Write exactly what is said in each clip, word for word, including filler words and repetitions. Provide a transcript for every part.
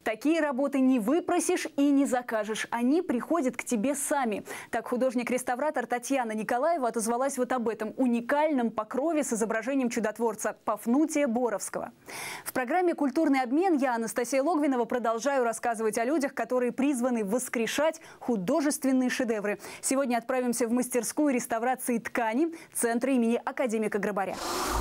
Такие работы не выпросишь и не закажешь. Они приходят к тебе сами. Так художник-реставратор Татьяна Николаева отозвалась вот об этом уникальном покрове с изображением чудотворца Пафнутия Боровского. В программе «Культурный обмен» я, Анастасия Логвинова, продолжаю рассказывать о людях, которые призваны воскрешать художественные шедевры. Сегодня отправимся в мастерскую реставрации ткани Центра имени академика Грабаря.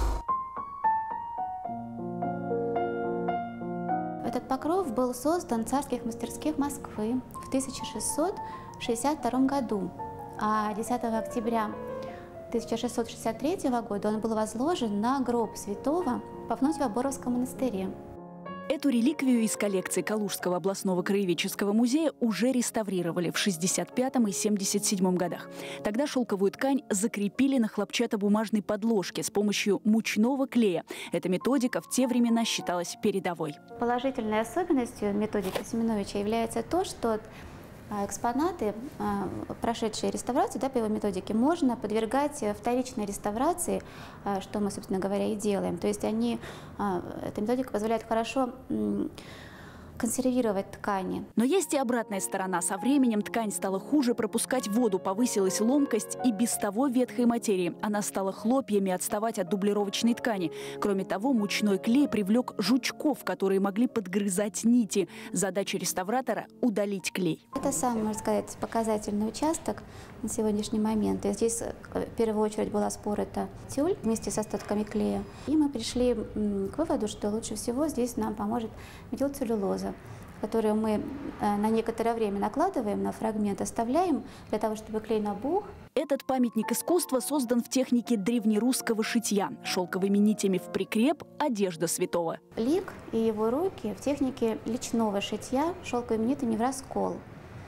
Этот покров был создан в царских мастерских Москвы в тысяча шестьсот шестьдесят втором году, а десятого октября тысяча шестьсот шестьдесят третьего года он был возложен на гроб святого Пафнутия в Боровском монастыре. Эту реликвию из коллекции Калужского областного краеведческого музея уже реставрировали в шестьдесят пятом и семьдесят седьмом годах. Тогда шелковую ткань закрепили на хлопчатобумажной подложке с помощью мучного клея. Эта методика в те времена считалась передовой. Положительной особенностью методики Семеновича является то, что экспонаты, прошедшие реставрацию, да, по его методике, можно подвергать вторичной реставрации, что мы, собственно говоря, и делаем. То есть они, эта методика позволяет хорошо консервировать ткани. Но есть и обратная сторона. Со временем ткань стала хуже пропускать воду, повысилась ломкость и без того ветхой материи. Она стала хлопьями отставать от дублировочной ткани. Кроме того, мучной клей привлек жучков, которые могли подгрызать нити. Задача реставратора – удалить клей. Это самый, можно сказать, показательный участок на сегодняшний момент. И здесь в первую очередь была спорыта тюль вместе с остатками клея. И мы пришли к выводу, что лучше всего здесь нам поможет метилцеллюлоза, которую мы на некоторое время накладываем на фрагмент, оставляем для того, чтобы клей набух. Этот памятник искусства создан в технике древнерусского шитья. Шелковыми нитями в прикреп одежда святого. Лик и его руки в технике личного шитья шелковыми нитями в раскол.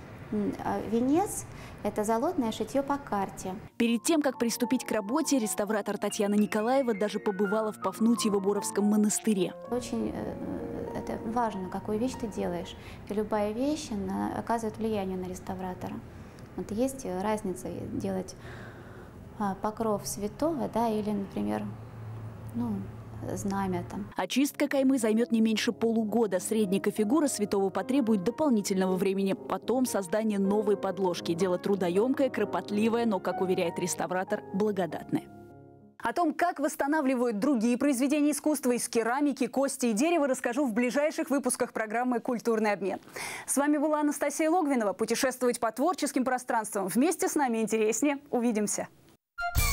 Венец – это золотное шитье по карте. Перед тем, как приступить к работе, реставратор Татьяна Николаева даже побывала в Пафнутьево-Боровском монастыре. Очень это важно, какую вещь ты делаешь. И любая вещь она оказывает влияние на реставратора. Вот есть разница делать покров святого, да, или, например, ну, знамя там. Очистка каймы займет не меньше полугода. Средненькая фигура святого потребует дополнительного времени. Потом создание новой подложки. Дело трудоемкое, кропотливое, но, как уверяет реставратор, благодатное. О том, как восстанавливают другие произведения искусства из керамики, кости и дерева, расскажу в ближайших выпусках программы «Культурный обмен». С вами была Анастасия Логвинова. Путешествовать по творческим пространствам вместе с нами интереснее. Увидимся!